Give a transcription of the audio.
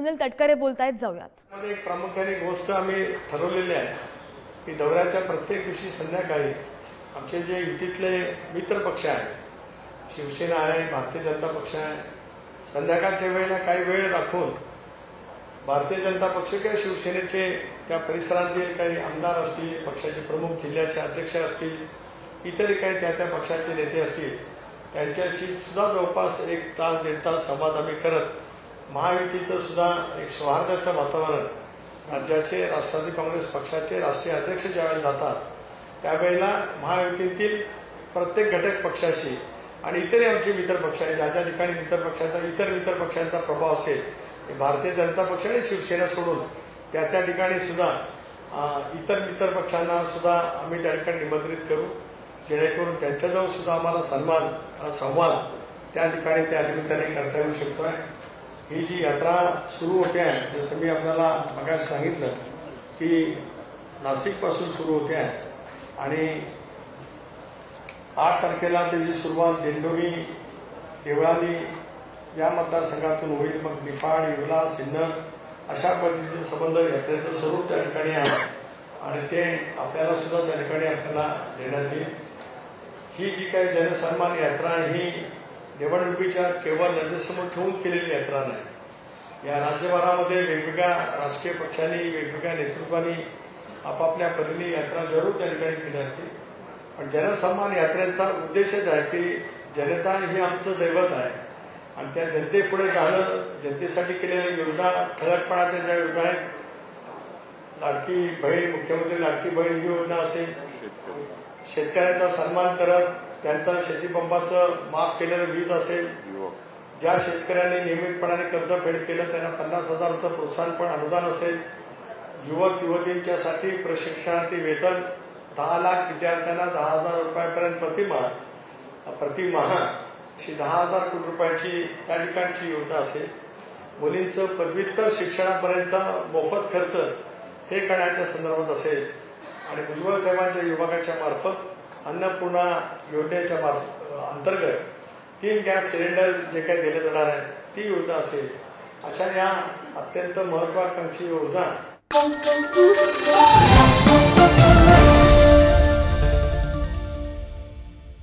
सुनील तटकरे बोलतायत, जाऊयात। मध्ये एक प्रामुख्याने गोष्ट आम्ही ठरवलेली आहे की दौऱ्याच्या प्रत्येक दिवशी संध्याकाळी आमचे जे युतीतले मित्र पक्ष आहेत, शिवसेना आहे, भारतीय जनता पक्ष आहे, संध्याकाळच्या वेळेला काही वेळ राखून भारतीय जनता पक्ष किंवा शिवसेनेचे त्या परिसरातील काही आमदार असतील, पक्षाचे प्रमुख, जिल्ह्याचे अध्यक्ष असतील, इतरही काही त्या पक्षाचे नेते असतील, त्यांच्याशी सुद्धा जवळपास 1 तास 1.5 तास संवाद आम्ही करत महायुतीचं सुद्धा एक सौहार्दाचं वातावरण, राज्याचे राष्ट्रवादी काँग्रेस पक्षाचे राष्ट्रीय अध्यक्ष ज्यावेळेला जातात त्यावेळेला महायुतीतील प्रत्येक घटक पक्षाशी आणि इतरही आमचे मित्र पक्ष आहेत, ज्या ज्या ठिकाणी इतर मित्र पक्षांचा प्रभाव असेल, भारतीय जनता पक्ष आणि शिवसेना सोडून त्या ठिकाणी सुद्धा इतर मित्र पक्षांना सुद्धा आम्ही त्या ठिकाणी निमंत्रित करू, जेणेकरून त्यांच्याजवळ सुद्धा आम्हाला संवाद त्या ठिकाणी त्या निमित्ताने करता येऊ शकतो आहे। ही जी यात्रा सुरू होते आहे, जसं मी आपल्याला मगाशी सांगितलं की नाशिकपासून सुरू होते आहे आणि 8 तारखेला त्याची सुरुवात दिंडोरी, देवळाली या मतदारसंघातून होईल। मग निफाड, येवला, सिन्नर अशा पद्धतीचे संबंध यात्रेचं स्वरूप त्या ठिकाणी आहे आणि ते आपल्याला सुद्धा त्या ठिकाणी आपल्याला देण्यात येईल। ही जी काही जनसन्मान यात्रा ही निवडणुकीच्या केवळ नजरेसमोर ठेवून केलेली यात्रा नाही। या राज्यभरामध्ये वेगवेगळ्या राजकीय पक्षांनी, वेगवेगळ्या नेतृत्वांनी आपापल्या परीने यात्रा जरूर त्या ठिकाणी केली असते, पण जनसन्मान यात्रेचा उद्देशच आहे की जनता ही आमचं दैवत आहे आणि त्या जनतेपुढे जाणं, जनतेसाठी केलेल्या योजना, ठळकपणाच्या ज्या योजना आहेत, लाडकी बहीण, मुख्यमंत्री लाडकी बहीण ही योजना असेल, शेतकऱ्यांचा सन्मान करत त्यांचा शेतीपंपाचं माफ केलेलं वीज असेल, ज्या शेतकऱ्यांनी नियमितपणाने कर्जफेड केलं त्यांना 50,000चं प्रोत्साहनपर अनुदान असेल, युवक युवतींच्यासाठी प्रशिक्षणार्थी वेतन 10 लाख विद्यार्थ्यांना 10,000 रुपयापर्यंत प्रतिमाह अशी 10,000 कोटी रुपयाची त्या ठिकाणची योजना असेल, मुलींचं पदव्युत्तर शिक्षणापर्यंतचा मोफत खर्च हे करण्याच्या संदर्भात असेल आणि उज्ज्वल सेवांच्या विभागाच्या मार्फत अन्नपूर्णा योजनेच्या अंतर्गत 3 गॅस सिलेंडर जे काही दिले जाणार आहेत ती योजना असेल, अशा या अत्यंत महत्वाकांक्षी योजना